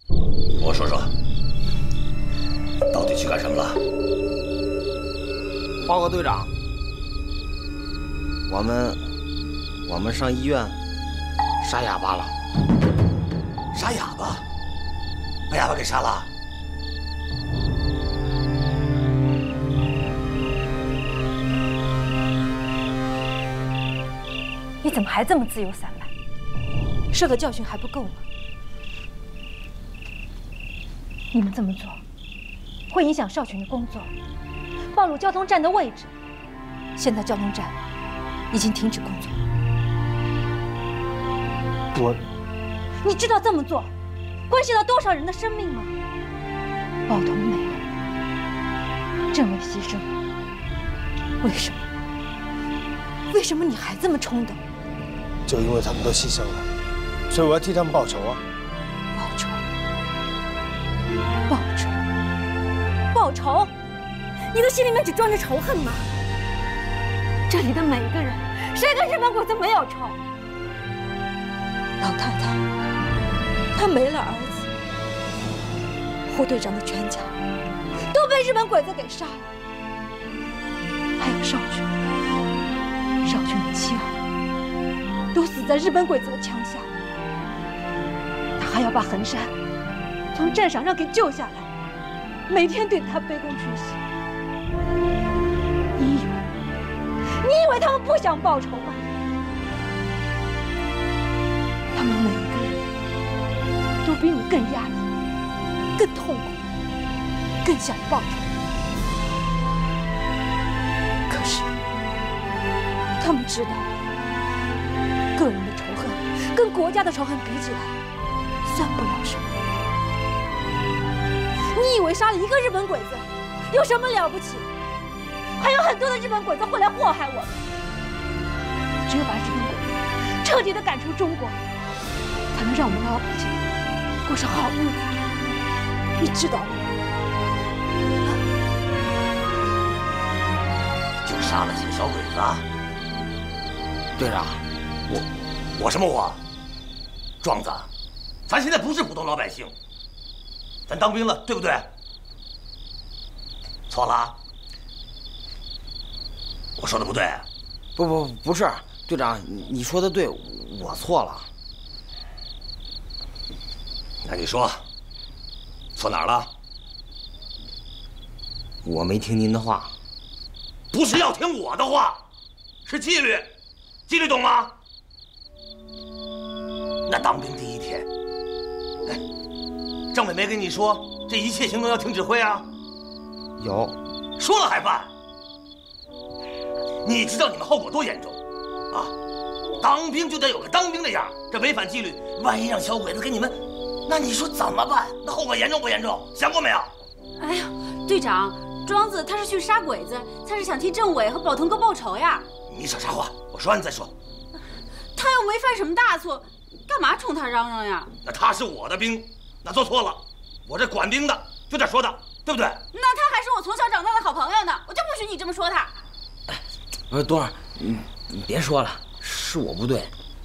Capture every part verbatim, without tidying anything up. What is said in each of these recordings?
我说说，到底去干什么了？ 报告队长，我们我们上医院杀哑巴了。 杀哑巴？把哑巴给杀了？ 你怎么还这么自由散漫？受的教训还不够吗？你们这么做，会影响少群的工作，暴露交通站的位置。现在交通站已经停止工作。 我， 你知道这么做关系到多少人的生命吗？宝彤没了，政委牺牲了，为什么？为什么你还这么冲动？ 就因为他们都牺牲了，所以我要替他们报仇啊！ 报仇！报仇！报仇！你的心里面只装着仇恨吗？这里的每一个人，谁跟日本鬼子没有仇？老太太，她没了儿子，胡队长的全家都被日本鬼子给杀了，还有少群，少群的妻儿都死在日本鬼子的枪下。他还要把横山从战场上给救下来，每天对他卑躬屈膝。你以为你以为他们不想报仇吗？他们每一个人都比你更压抑、更痛苦、更想报仇。可是他们知道，个人的仇恨跟国家的仇恨比起来，算不了什么。你以为杀了一个日本鬼子有什么了不起？还有很多的日本鬼子会来祸害我们。只有把日本鬼子彻底的赶出中国，才能让我们老百姓过上好日子。你知道吗？ 就杀了几个小鬼子啊！ 队长， 我我什么我？壮子，咱现在不是普通老百姓，咱当兵了，对不对？错了啊？我说的不对？ 不不不是，队长，你说的对，我错了。 那你说，错哪儿了？ 我没听您的话。 不是要听我的话，是纪律，纪律懂吗？那当兵第一天，哎，政委没跟你说这一切行动要听指挥啊？ 有， 说了还办？你知道你们后果多严重啊？当兵就得有个当兵的样，这违反纪律，万一让小鬼子给你们，那你说怎么办？那后果严重不严重？想过没有？ 哎呀，队长，庄子他是去杀鬼子，他是想替政委和宝腾哥报仇呀。 你少插话，我说完再说。 他又没犯什么大错，干嘛冲他嚷嚷呀？ 那他是我的兵，那做错了，我这管兵的就得说他，对不对？ 那他还是我从小长大的好朋友呢，我就不许你这么说他。 不是冬儿，你你别说了，是我不对。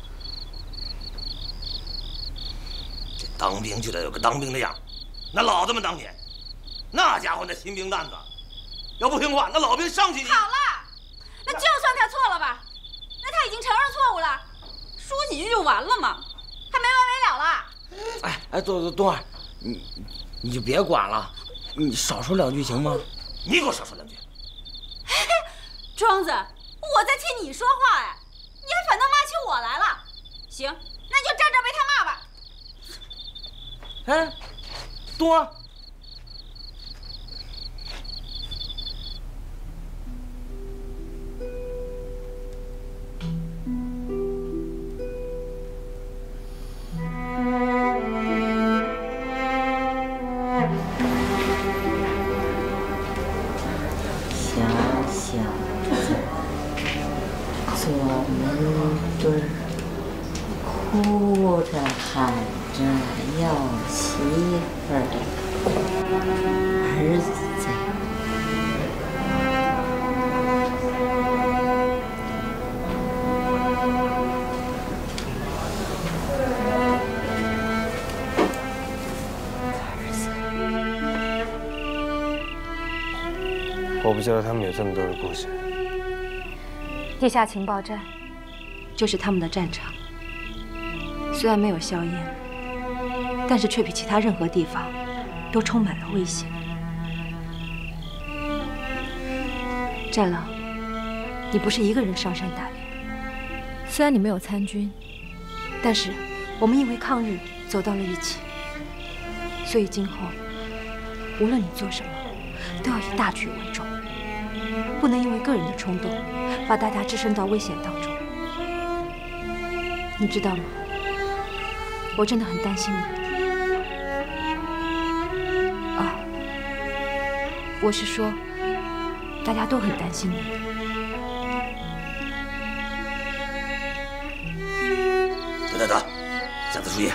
这当兵就得有个当兵的样，那老子们当年，那家伙那新兵蛋子，要不听话，那老兵上去你。 好了，那就算他错了吧，那他已经承认错误了，说几句就完了嘛，还没完没了了。 哎哎，冬冬冬儿，你你就别管了，你少说两句行吗？ 你给我少说两句。 庄子，我在替你说话呀，你还反倒骂起我来了。行，那你就站这儿被他骂吧。 哎，冬儿。 哭着喊着要媳妇儿儿子。 我不知道他们有这么多的故事。 地下情报站就是他们的战场，虽然没有硝烟，但是却比其他任何地方都充满了危险。战狼，你不是一个人上山打猎，虽然你没有参军，但是我们因为抗日走到了一起，所以今后无论你做什么，都要以大局为重，不能因为个人的冲动，把大家置身到危险当中。你知道吗？我真的很担心你。啊，我是说，大家都很担心你。 等等等，下次注意。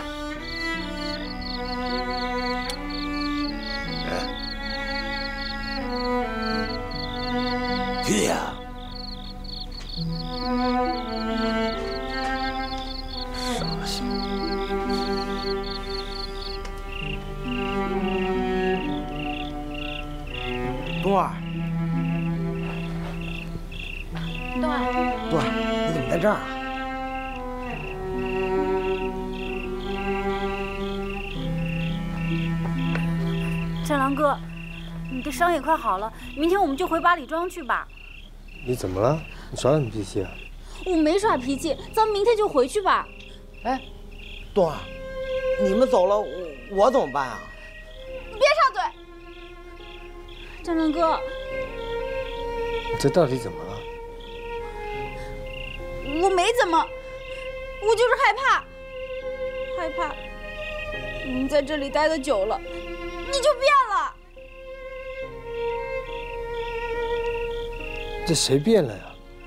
去呀！傻小子。 冬儿， 冬儿， 冬儿，你怎么在这儿啊？ 战狼哥，你的伤也快好了，明天我们就回八里庄去吧。 你怎么了？你耍什么脾气啊？ 我没耍脾气，咱们明天就回去吧。 哎，冬儿，你们走了，我我怎么办啊？ 你别插嘴，战狼哥。 这到底怎么了？ 我没怎么，我就是害怕，害怕你在这里待得久了，你就变了。 这谁变了呀？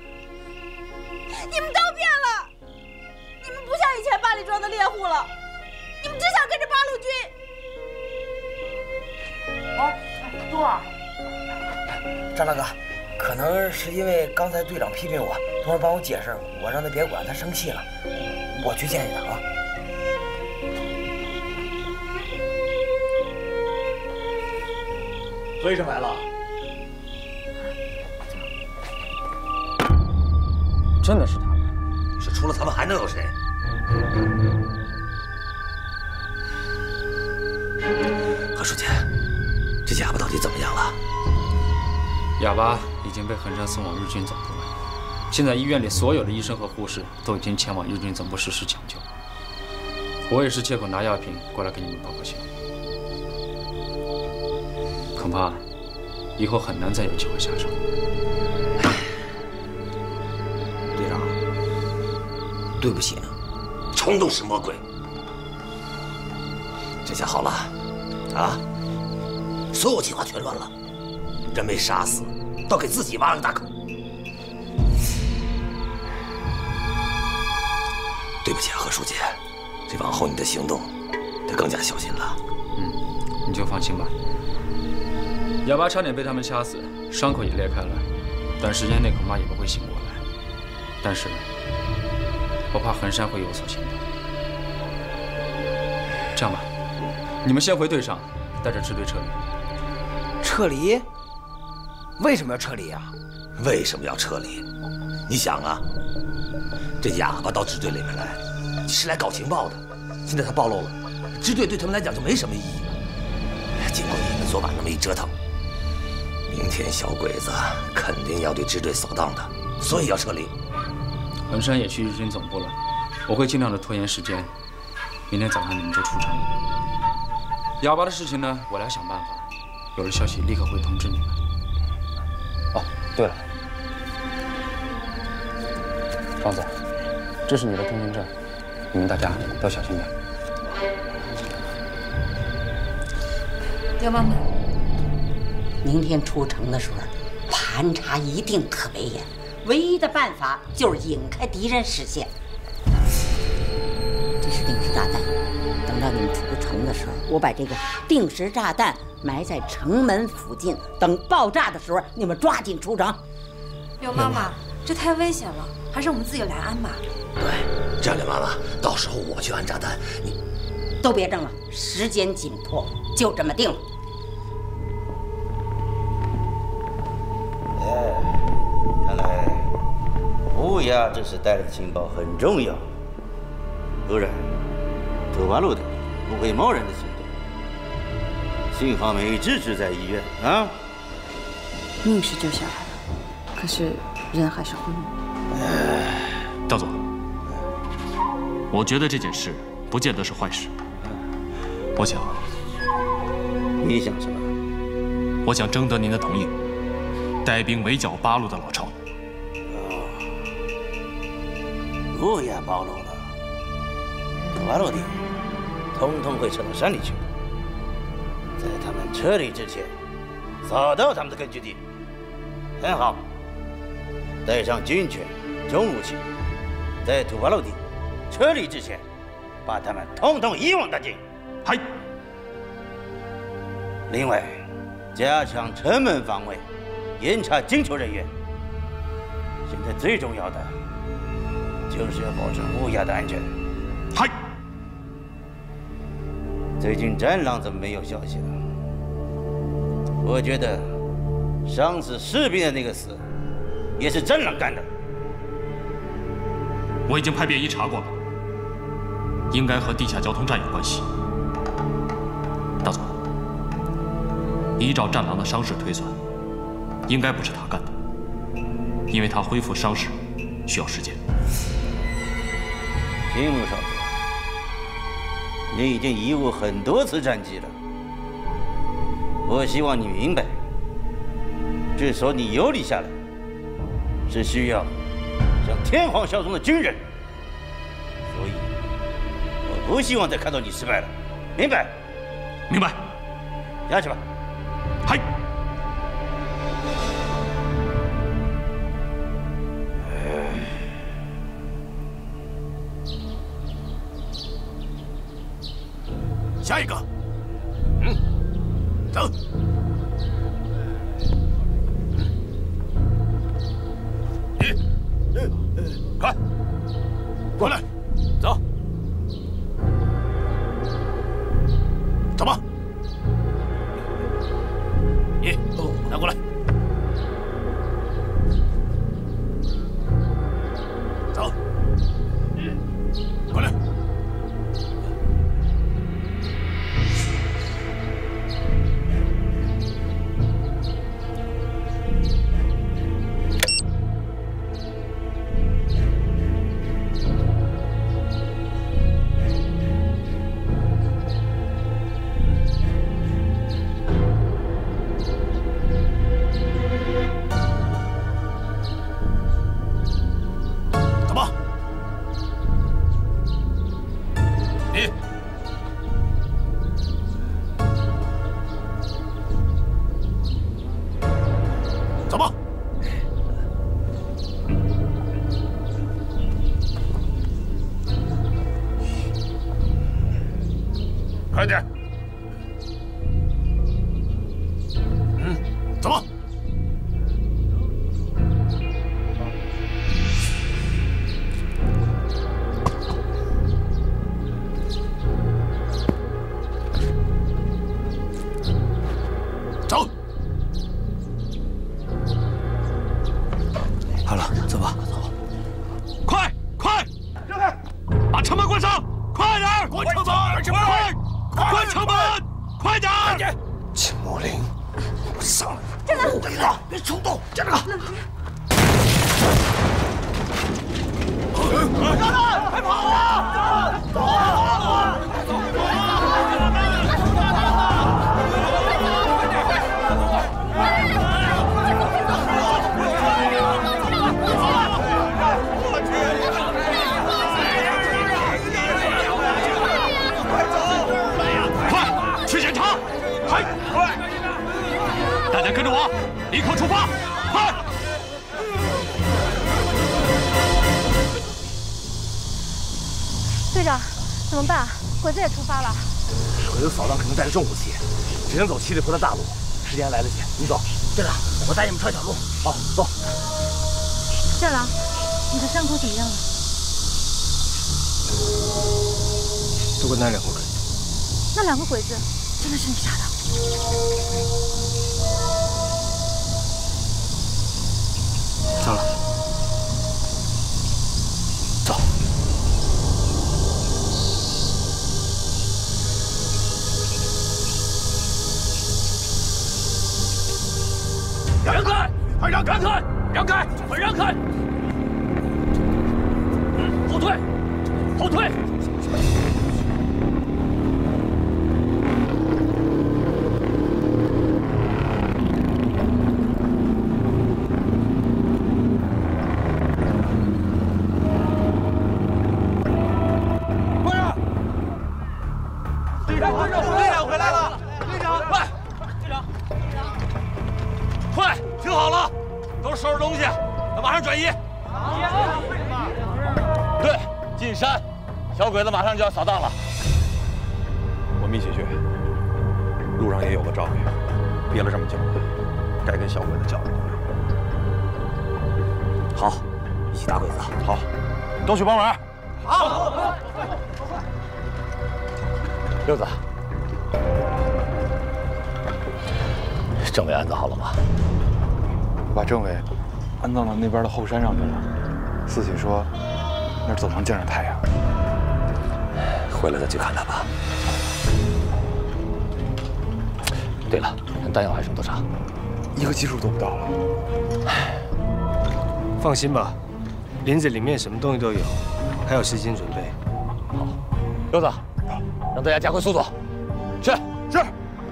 你们都变了，你们不像以前八里庄的猎户了，你们只想跟着八路军。 哎，冬儿，张大哥，可能是因为刚才队长批评我，冬儿帮我解释，我让他别管，他生气了，我去见见他啊。 何医生来了。 真的是他们？ 是除了他们还能有谁？何书记，这哑巴到底怎么样了？ 哑巴已经被横山送往日军总部了，现在医院里所有的医生和护士都已经前往日军总部实施抢救。我也是借口拿药品过来给你们报个信，恐怕以后很难再有机会下手。 队长，对不起啊， 冲动是魔鬼。这下好了，啊，所有计划全乱了，人没杀死，倒给自己挖了个大坑。对不起啊，何书记，这往后你的行动得更加小心了。 嗯，你就放心吧。哑巴差点被他们掐死，伤口也裂开了，短时间内恐怕也不会醒过来。但是，我怕横山会有所行动。这样吧，你们先回队上，带着支队撤离。 撤离？为什么要撤离啊？ 为什么要撤离？你想啊，这哑巴到支队里面来是来搞情报的，现在他暴露了，支队对他们来讲就没什么意义。经过你们昨晚那么一折腾，明天小鬼子肯定要对支队扫荡的，所以要撤离。 横山也去日军总部了，我会尽量的拖延时间，明天早上你们就出城。哑巴的事情呢，我来想办法，有了消息立刻会通知你们。哦，对了，庄子，这是你的通行证，你们大家都小心点。 刘妈妈， 明天出城的时候，盘查一定特别严，唯一的办法就是引开敌人视线。这是定时炸弹，等到你们出城的时候，我把这个定时炸弹埋在城门附近，等爆炸的时候，你们抓紧出城。 刘妈妈，这太危险了，还是我们自己来安吧。 对，这样，刘妈妈，到时候我去安炸弹，你都别争了，时间紧迫，就这么定了。 家这次带来的情报很重要，不然土八路的不会贸然的行动。幸好没支持在医院啊， 命是救下来了，可是人还是昏迷。 道总，我觉得这件事不见得是坏事。我想， 你想什么？ 我想征得您的同意，带兵围剿八路的老巢。 路也暴露了，土八路的统统会撤到山里去。在他们撤离之前，扫到他们的根据地。很好，带上军犬、重武器，在土八路地撤离之前，把他们统统一网打尽。 嗨。 另外，加强城门防卫，严查进出人员。现在最重要的就是要保证乌鸦的安全。 嗨。 最近战狼怎么没有消息了？我觉得伤死士兵的那个死，也是战狼干的。 我已经派便衣查过了，应该和地下交通站有关系。大总，依照战狼的伤势推算，应该不是他干的，因为他恢复伤势需要时间。 青木少佐，你已经贻误很多次战绩了。我希望你明白，之所以你游离下来，是需要向天皇效忠的军人。所以，我不希望再看到你失败了，明白？ 明白。 下去吧。 嗨。 下一个，嗯，走。一，快，过来，走，走吧。一，拿过来，走，过来。快点！嗯，走吧。走。 好了，走吧。 走。 快快， 让开！ 把城门关上！快点！ 关城门！ 快！关城门！快点！ 快点！ 秦墨林，我上来！ 站住！ 我赢了，别冲动，站住！ 冷静。 让开！快跑啊！走啊！走啊！ 大家跟着我，立刻出发！快！ 队长，怎么办？鬼子也出发了。 鬼子扫荡肯定带着重武器，只能走七里坡的大路，时间还来得及。你走，队长，我带你们穿一条路。好，走。 战狼，你的伤口怎么样了？ 都跟那两个鬼子。 那两个鬼子真的是你杀的？ 糟了， 让开！让开！让开！快让开！后退！后退！ 快点！队长，队长，队长回来了！队长， 快！队长，快！听好了，都收拾东西，要马上转移。对，进山，小鬼子马上就要扫荡了。 我们一起去。路上也有个赵宇，憋了这么久了，该跟小鬼子较量较量。 好，一起打鬼子。 好，都去帮忙。 好。六子，政委安葬好了吗？ 我把政委安葬到那边的后山上去了。四喜说，那儿总能见着太阳。 回来再去看他吧。对了，咱弹药还剩多少？ 一个基数都不到了。 放心吧，林子里面什么东西都有，还有时间准备。 好，六子，让大家加快速度。是是。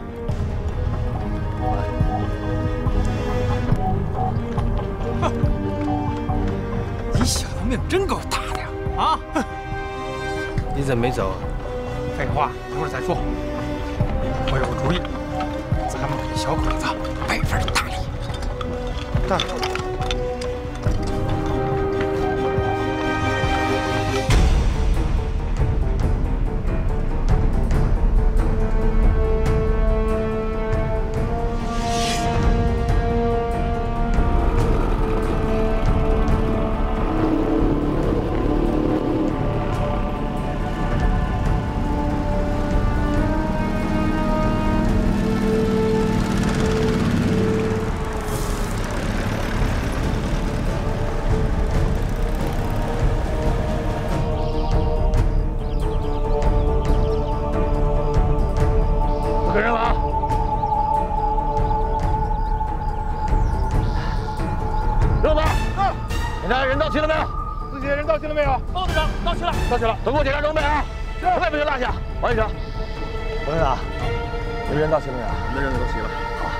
你小子命真够大的呀！啊！ 你怎么没走？ 废话，一会儿再说。我有个主意，咱们给小鬼子备份大礼。大礼。 总部检查装备啊，实在不行落下。王医生，王院长，你们人到齐了没有？我们的人都齐了。好。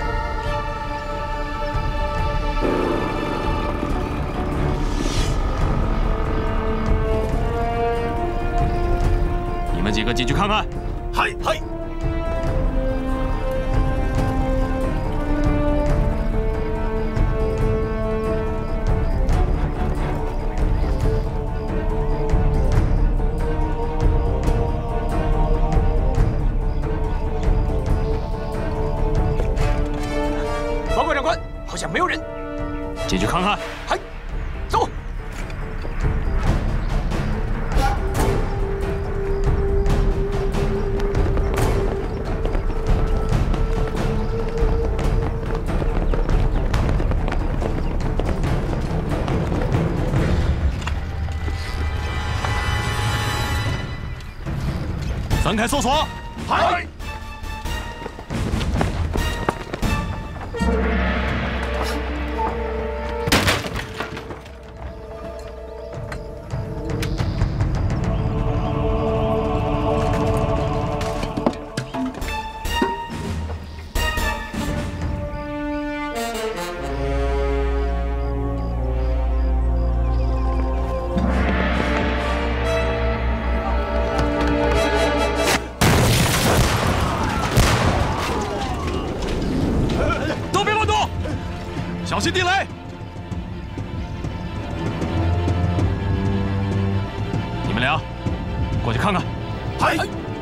你们几个进去看看。 嗨嗨。 好像没有人， 进去看看。 嗨，走。 散开搜索。 嗨。 小心地雷！你们俩过去看看。 嗨！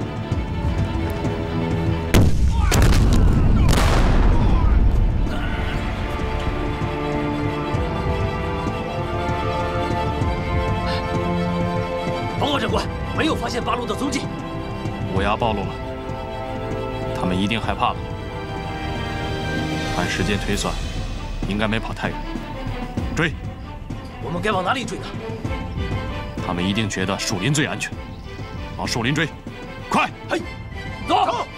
报告长官，没有发现八路的踪迹。 乌鸦暴露了，他们一定害怕了。按时间推算，应该没跑太远。追！ 我们该往哪里追呢？ 他们一定觉得树林最安全，往树林追！快！ 嘿，走！走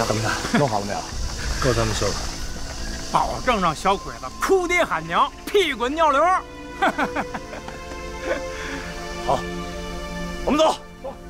样？怎么样？弄好了没有？ 够他们收了。 保证让小鬼子哭爹喊娘、屁滚尿流。 好，我们走。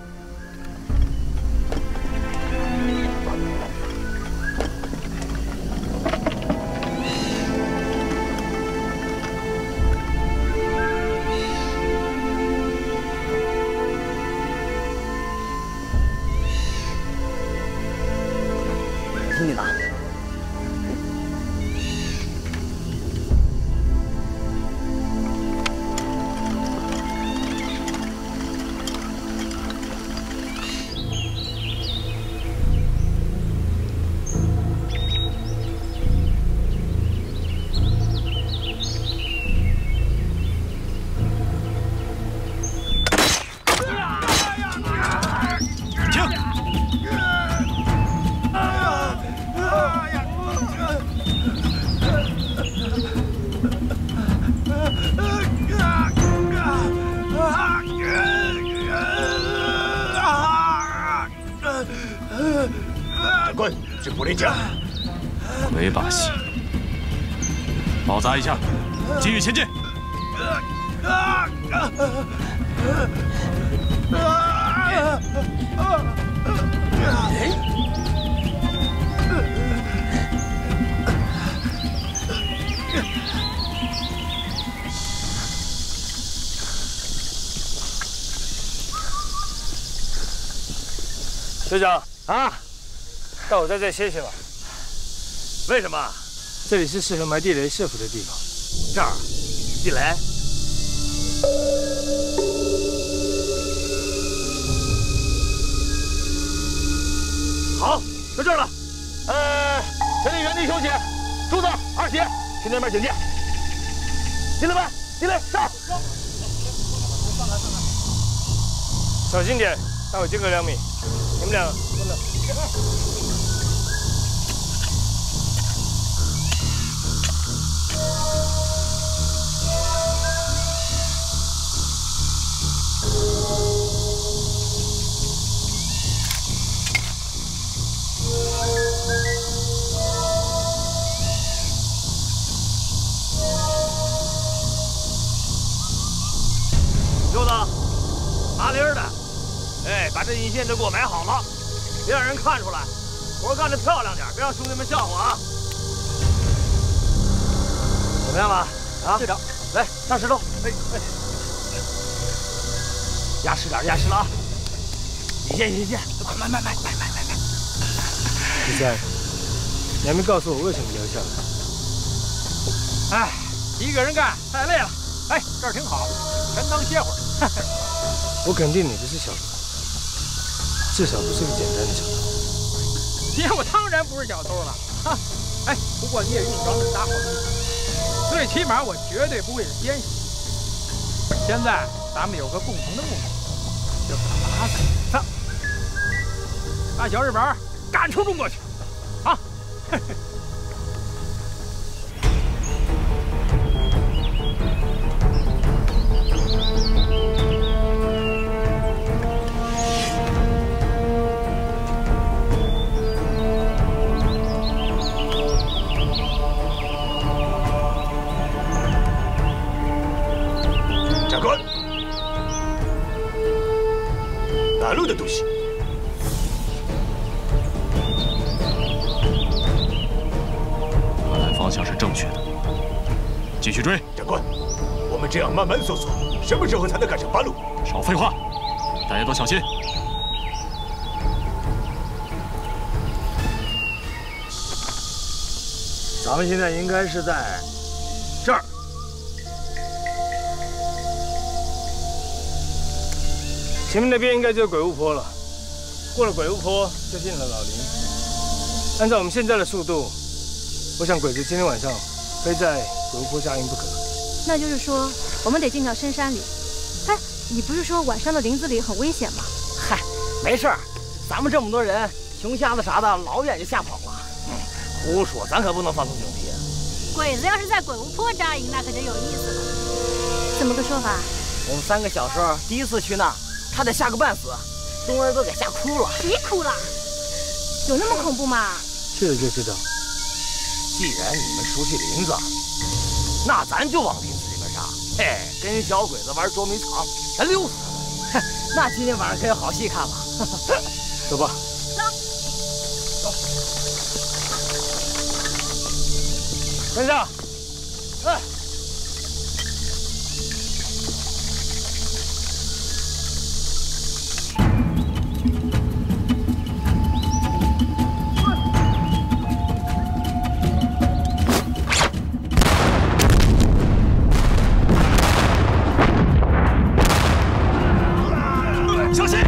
听你的。 长官，是不连家。 没把戏，包扎一下，继续前进。 队长啊， 带我在这歇歇吧。 为什么？ 这里是适合埋地雷设伏的地方。 这儿，地雷。好，到这儿了。呃，全体原地休息。柱子、二喜去那边警戒。地雷们，地雷上！ 小心点，待会间隔两米。你们俩跟着。 溜子，麻利儿的，哎，把这引线都给我埋好了，别让人看出来。活干得漂亮点，别让兄弟们笑话啊！怎么样了？啊，队长，来上石头。哎哎，压实点，压实了啊！引线，引线，快慢慢慢慢慢慢慢。 第三，你还没告诉我为什么留下来？ 哎，一个人干太累了。哎，这儿挺好，全当歇会儿。 我肯定你不是小偷，至少不是个简单的小偷。 爹，我当然不是小偷了。哈，哎，不过你也用不着那么大火力，最起码我绝对不会是奸细。现在咱们有个共同的目的，就是打死他，把小日本赶出中国去。啊！ 哪路的东西？ 看来方向是正确的，继续追。 长官，我们这样慢慢搜索，什么时候才能赶上八路？ 少废话，大家都小心。 咱们现在应该是在这儿。 前面那边应该就是鬼屋坡了，过了鬼屋坡就进了老林。按照我们现在的速度，我想鬼子今天晚上非在鬼屋坡下营不可。 那就是说，我们得进到深山里。哎，你不是说晚上的林子里很危险吗？ 嗨，没事儿，咱们这么多人，熊瞎子啥的老远就吓跑了。 嗯，胡说，咱可不能放松警惕。 鬼子要是在鬼屋坡扎营，那可就有意思了。 怎么个说法？ 我们三个小时候第一次去那。 差点吓个半死，东儿都给吓哭了。 谁哭了？ 有那么恐怖吗？ 去了就知道。 既然你们熟悉林子，那咱就往林子里面杀。嘿，跟小鬼子玩捉迷藏，全溜死他们。 那今天晚上可有好戏看了。 走吧。 走。 跟上。 哎。 小心！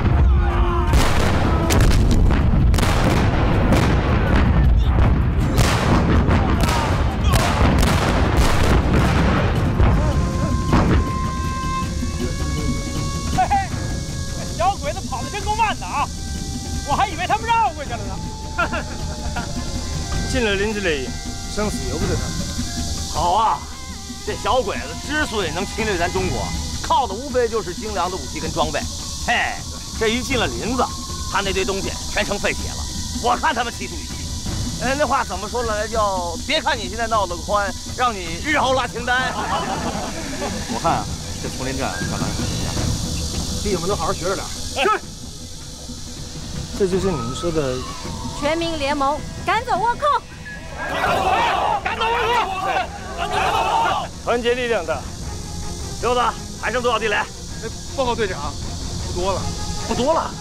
嘿嘿，这小鬼子跑得真够慢的啊！我还以为他们绕过去了呢。 进了林子里，生死由不得他们。 好啊，这小鬼子之所以能侵略咱中国，靠的无非就是精良的武器跟装备。嘿。 这一进了林子，他那堆东西全成废铁了。我看他们气数语气。哎，那话怎么说来叫“别看你现在闹得宽，让你日后拉清单”。 我看啊，这丛林战看来很厉害，弟兄们都好好学着点。 是。这就是你们说的全民联盟，赶走倭寇。 赶走倭寇！ 团结力量大。 刘子，还剩多少地雷？ 报告队长，不多了。 不多了，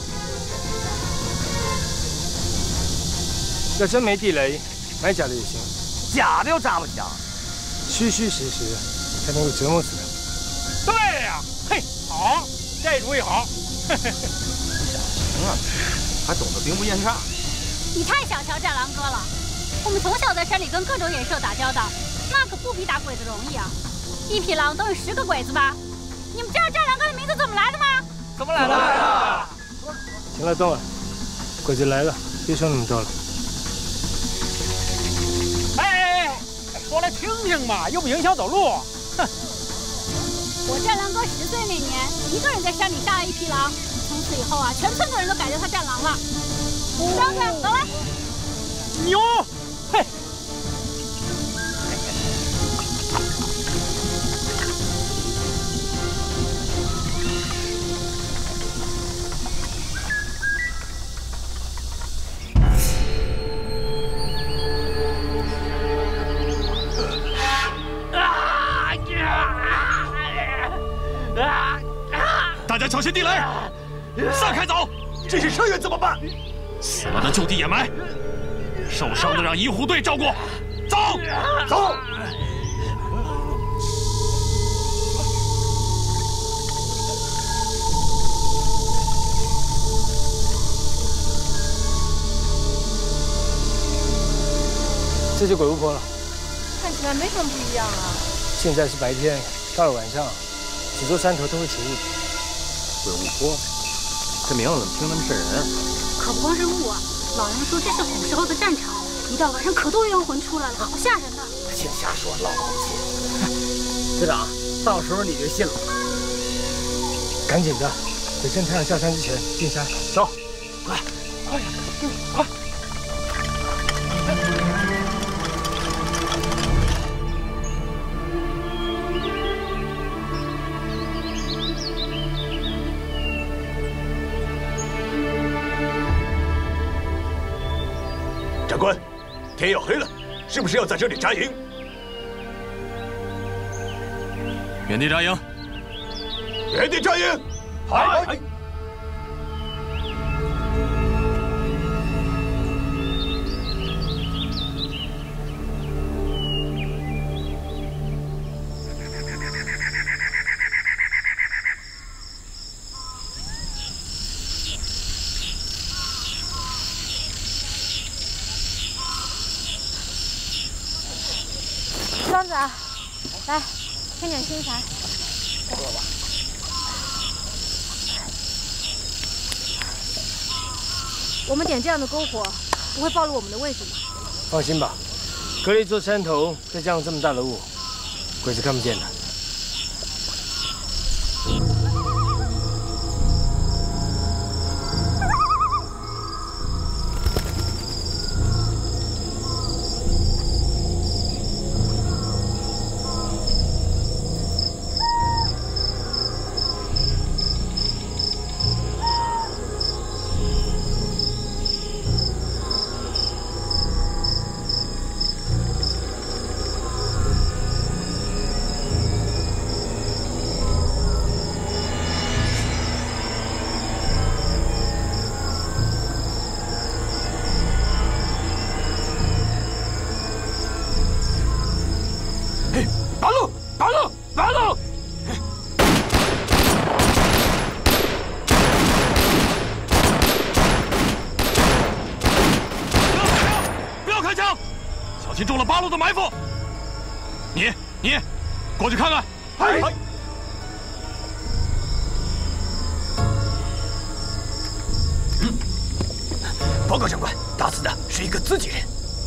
要真没地雷，买假的也行。 假的又炸不响， 虚虚实实才能够折磨死他。对呀、啊，嘿，好，这主意好。 行啊，还懂得兵不厌诈。 你太小瞧战狼哥了。我们从小在山里跟各种野兽打交道，那可不比打鬼子容易啊。一匹狼等于十个鬼子吧？你们知道战狼哥的名字怎么来的吗？ 怎么来的？ 行了，动了，鬼子来了，别说那么多了。 哎哎哎，说来听听嘛，又不影响走路。哼！ 我战狼哥十岁那年，一个人在山里杀了一匹狼，从此以后啊，全村的人都改叫他战狼了。张子，走来。 牛！嘿。 大家小心地雷，散开走！这是车员怎么办？死了的就地掩埋，受伤的让医护队照顾。走，走。 这就鬼巫坡了。 看起来没什么不一样啊。 现在是白天，到了晚上，几座山头都会起雾。 鬼巫坡，这名字怎么听那么瘆人啊？ 可不光是雾啊，老人说这是古时候的战场，一到晚上可多冤魂出来了，好吓人呐！ 净瞎说，老毛气。队长，到时候你就信了。 赶紧的，得趁太阳下山之前进山。走， 快，快，快！ 长官，天要黑了，是不是要在这里扎营？原地扎营。原地扎营。嗨。 庄子，来，添点新柴。够了吧？我们点这样的篝火，不会暴露我们的位置吗？ 放心吧，隔了一座山头，再加上这么大的雾，鬼子看不见的。 心中了八路的埋伏。你你，过去看看。 嗨。嗯，报告长官，打死的是一个自己人。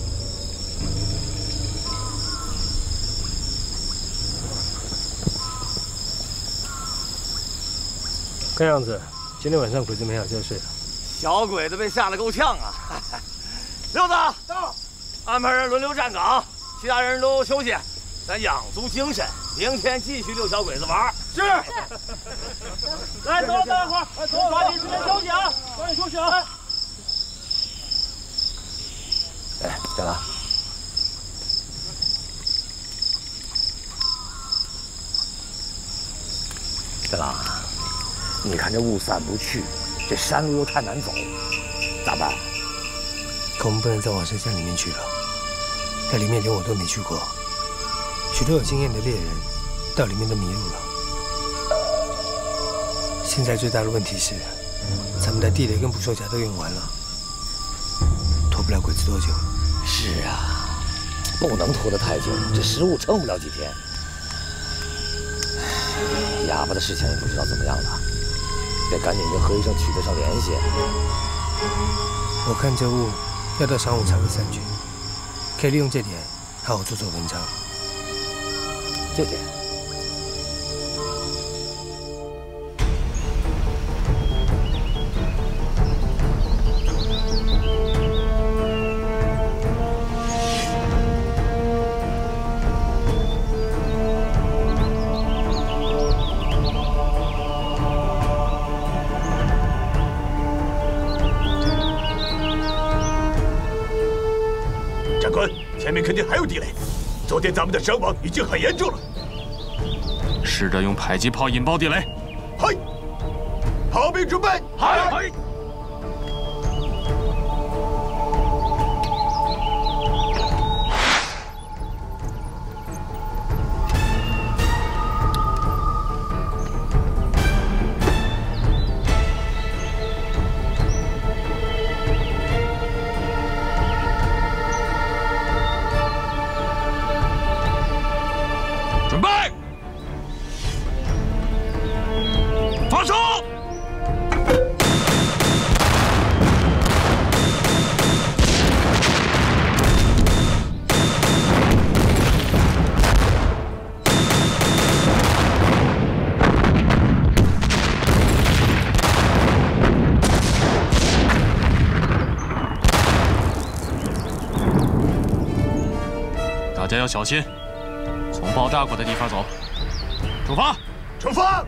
看样子，今天晚上鬼子没好觉睡了。 小鬼子被吓得够呛啊！六子到，安排人轮流站岗，其他人都休息，咱养足精神，明天继续遛小鬼子玩。是。来，走，大家伙儿，抓紧时间休息啊！抓紧休息啊！哎，战狼。战狼。你看这雾散不去，这山路又太难走，咋办？ 可我们不能再往深山里面去了，那里面连我都没去过，许多有经验的猎人到里面都迷路了。现在最大的问题是，咱们的地雷跟捕兽夹都用完了，拖不了鬼子多久。 是啊，不能拖得太久，这食物撑不了几天。哑巴的事情也不知道怎么样了。得赶紧跟何医生取得上联系。 我看这雾要到晌午才会散去，可以利用这点好好做做文章。 这点。 前面肯定还有地雷，昨天咱们的伤亡已经很严重了。试着用迫击炮引爆地雷。嗨，炮兵准备。嗨。大家要小心，从爆炸过的地方走。出发！ 出发！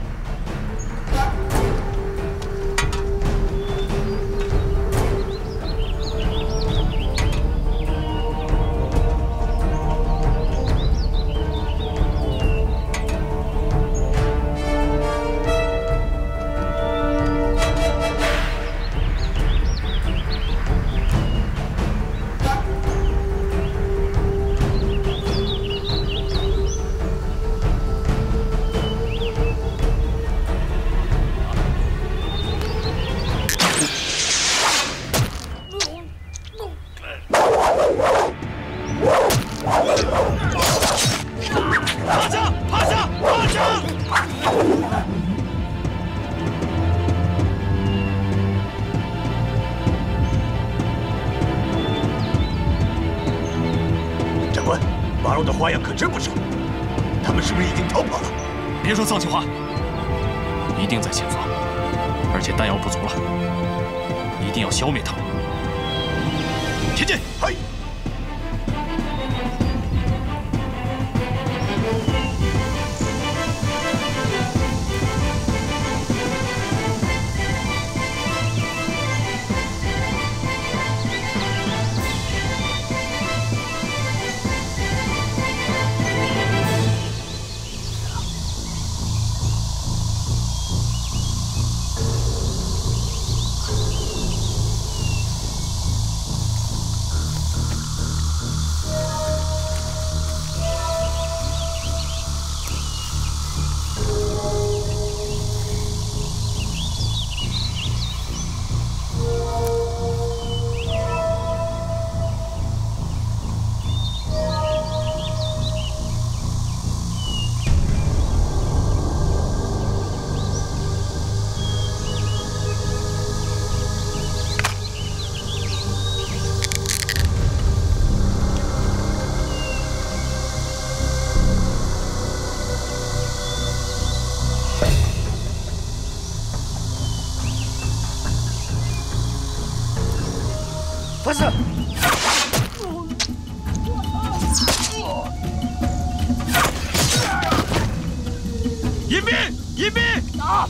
花样可真不少，他们是不是已经逃跑了？别说丧气话，一定在前方，而且弹药不足了，一定要消灭他们。前进！嗨！ 快射！ 迎宾，迎宾， 打！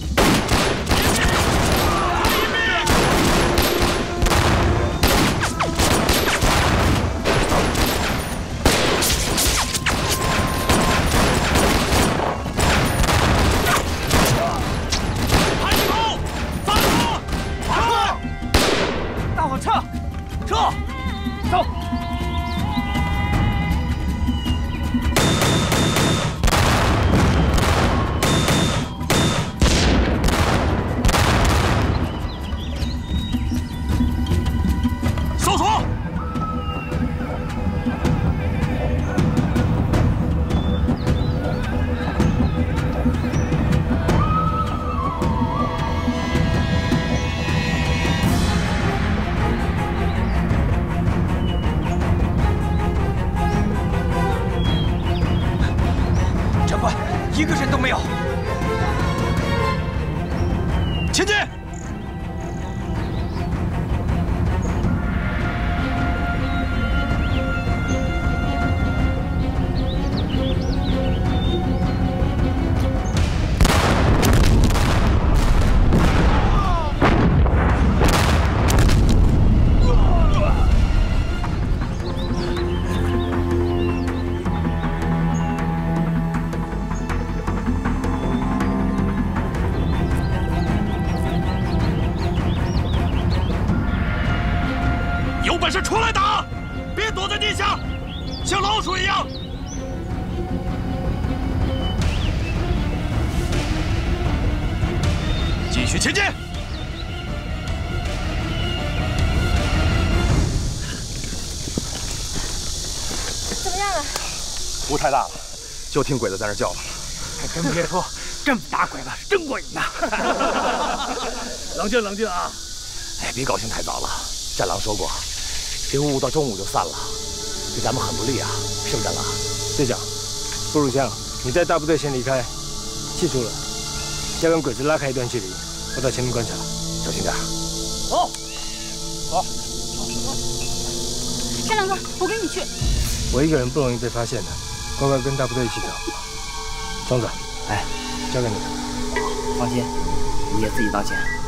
一个人都没有。 前进！有本事出来打，别躲在地下，像老鼠一样。继续前进。 怎么样了？ 雾太大了，就听鬼子在那叫了。 还真别说，这么打鬼子是真过瘾呐！ 冷静冷静啊！ 哎，别高兴太早了。战狼说过，这雾到中午就散了，对咱们很不利啊，是不是战狼？ 队长，不如这样，你带大部队先离开，记住了，要跟鬼子拉开一段距离。我到前面观察， 小心点。 走，走。 山狼哥，我跟你去。 我一个人不容易被发现的，乖乖跟大部队一起走。庄子， 哎， 交给你了。 放心，你也自己道歉。